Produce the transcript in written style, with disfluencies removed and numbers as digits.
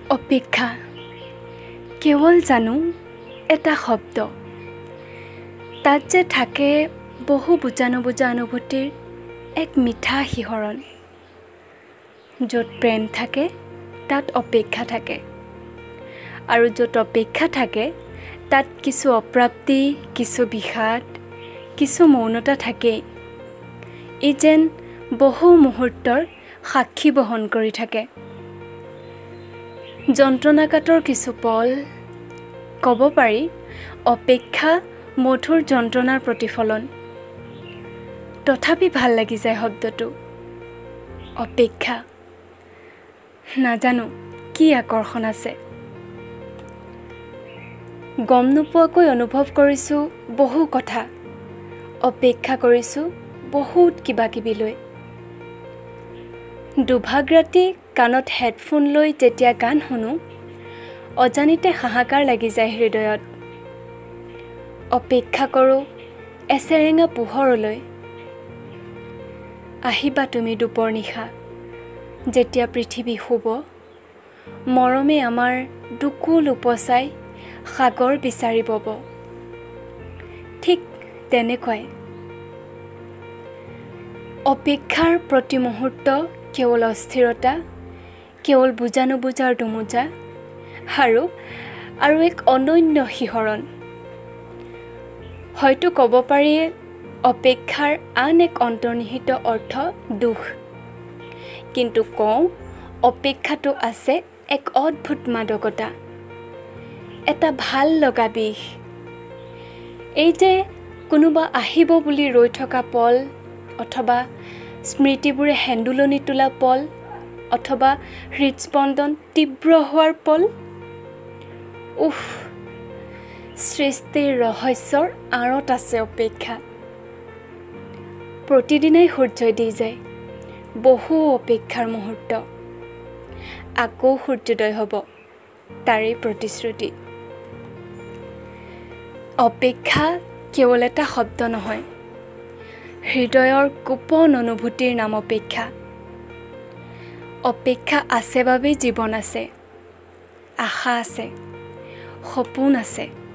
অপেক্ষা কেৱল জানো এটা শব্দ, তাত যে থাকে বহু বুজা নুবুজা অনুভূতিৰ এক মিঠা শিহৰণ। য'ত প্ৰেম থাকে তাত অপেক্ষা থাকে, আৰু য'ত অপেক্ষা থাকে তাত কিছু অপ্ৰাপ্তি, কিছু বিষাদ, কিছু মৌনতা থাকেই। ই যেন বহু মুহূৰ্তৰ সাক্ষী বহন কৰি থাকে। যন্ত্ৰণাকাতৰ কিছু পল, ক'ব পাৰি অপেক্ষা মধুৰ যন্ত্ৰণাৰ প্ৰতিফলন। তথাপি ভাল লাগি যায় শব্দটো, অপেক্ষা। নাজানো কি আকৰ্ষণ আছে। গম নোপোৱাকৈ অনুভৱ কৰিছোঁ বহু কথা, অপেক্ষা কৰিছোঁ বহুত কিবা কিবি লৈ। দুভাগ ৰাতি কাণত হেডফোন লৈ যেতিয়া গান শুনো, অজানিতে হাহাকাৰ লাগি যায় হৃদয়ত। অপেক্ষা কৰোঁ এচেৰেঙা পোহৰলৈ। আহিবা তুমি দুপৰ নিশা, যেতিয়া পৃথিৱী শুব, মৰমে আমাৰ দুকুল উপচাই সাগৰ বিচাৰি বব। ঠিক তেনেকুৱাই অপেক্ষাৰ প্ৰতি মুহূৰ্ত কেৱল অস্থিৰতা, কেৱল বুজা নুবুজাৰ দুমোজা, আৰু এক অনন্য শিহৰণ। হয়তো ক'ব পাৰি অপেক্ষাৰ আন এক অন্তৰ্নিহিত অৰ্থ দুখ। কিন্তু কওঁ, অপেক্ষাটো আছে এক অদ্ভুত মাদকতা, এটা ভাল লগা বিষ। এই যে কোনোবা আহিব বুলি ৰৈ থকা পল, অথবা স্মৃতিবোৰে হেন্দুলনি তোলা পল, অথবা হৃদস্পন্দন তীব্ৰ হোৱাৰ পল। উফ, সৃষ্টিৰ ৰহস্যৰ আঁৰত আছে অপেক্ষা। প্ৰতিদিনাই সূৰ্যই দি যায় বহু অপেক্ষাৰ মুহূৰ্ত। আকৌ সূৰ্যোদয় হ'ব, তাৰেই প্ৰতিশ্ৰুতি। অপেক্ষা কেৱল এটা শব্দ নহয়, হৃদয়ৰ গোপন অনুভূতিৰ নাম অপেক্ষা। অপেক্ষা আছে বাবেই জীৱন আছে, আশা আছে, সপোন আছে।